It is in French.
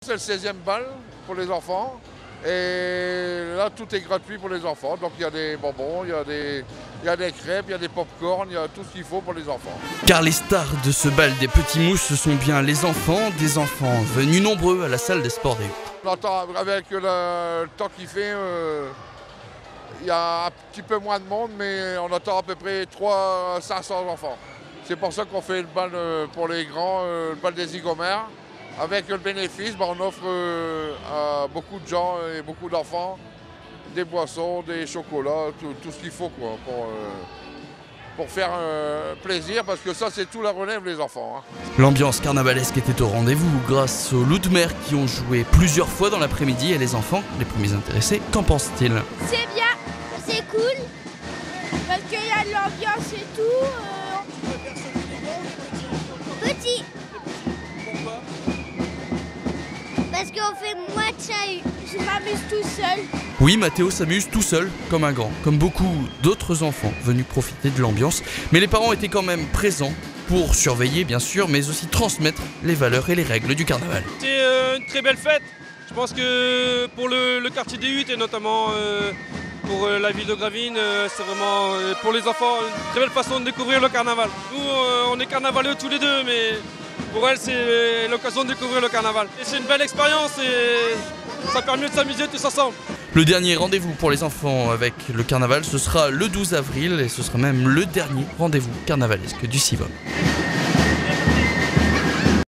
C'est le 16e bal pour les enfants. Et là, tout est gratuit pour les enfants. Donc il y a des bonbons, il y a des crêpes, il y a des pop-corn, il y a tout ce qu'il faut pour les enfants. Car les stars de ce bal des petits mousses, ce sont bien les enfants, des enfants venus nombreux à la salle des sports des Huttes. On entend avec le temps qu'il fait, il y a un petit peu moins de monde, mais on attend à peu près 500 enfants. C'est pour ça qu'on fait le bal pour les grands, le bal des zygomères. Avec le bénéfice, on offre à beaucoup de gens et beaucoup d'enfants des boissons, des chocolats, tout ce qu'il faut quoi, pour faire plaisir, parce que ça c'est tout la relève les enfants. L'ambiance carnavalesque était au rendez-vous grâce aux loups de mer qui ont joué plusieurs fois dans l'après-midi et les enfants, les premiers intéressés, qu'en pensent-ils? C'est bien, c'est cool, parce qu'il y a de l'ambiance et tout. Petit. Parce qu'on fait moins de chahut. Je m'amuse tout seul. Oui, Mathéo s'amuse tout seul, comme un grand, comme beaucoup d'autres enfants venus profiter de l'ambiance. Mais les parents étaient quand même présents pour surveiller, bien sûr, mais aussi transmettre les valeurs et les règles du carnaval. C'est une très belle fête. Je pense que pour le quartier des Huttes et notamment pour la ville de Gravines, c'est vraiment pour les enfants une très belle façon de découvrir le carnaval. Nous, on est carnavaleux tous les deux, mais pour elle, c'est l'occasion de découvrir le carnaval. Et c'est une belle expérience et ça permet de s'amuser tous ensemble. Le dernier rendez-vous pour les enfants avec le carnaval, ce sera le 12 avril et ce sera même le dernier rendez-vous carnavalesque du Sivom.